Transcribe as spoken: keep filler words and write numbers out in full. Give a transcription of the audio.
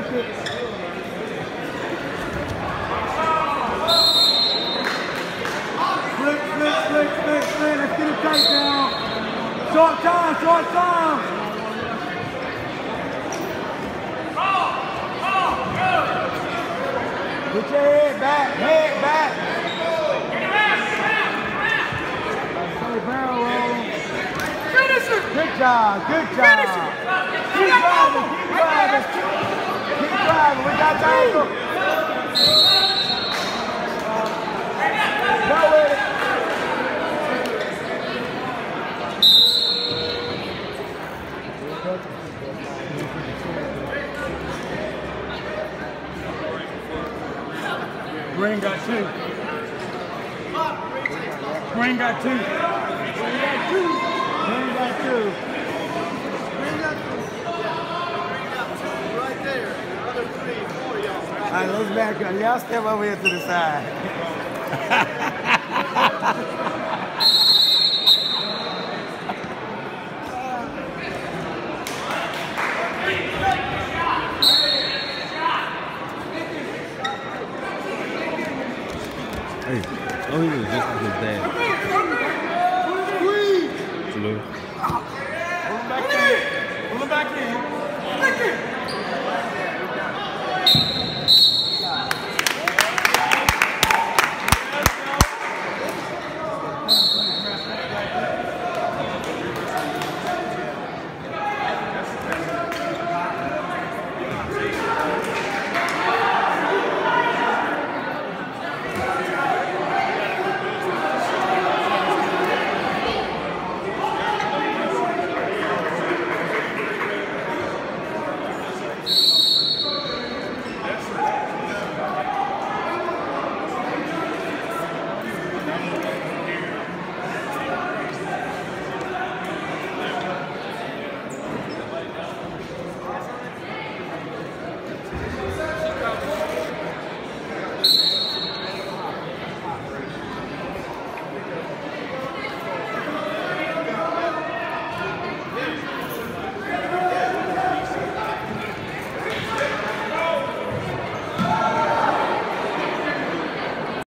it. Flick, flick, flick, flick, flick. Let's get it tight now. Short time, short time. Put your head back, head back. Say barrel roll. Good job, good job. Keep driving, keep driving. Keep driving, we got time to go with it. Green got two. Green got two. Green got two. Green got two. Green got two. Right there. Another three, four, y'all. All right, let's back up. Y'all step over here to the side. Hey, oh, he was just like his dad. Squeeze! Salute. Pull him back in. Pull him back in.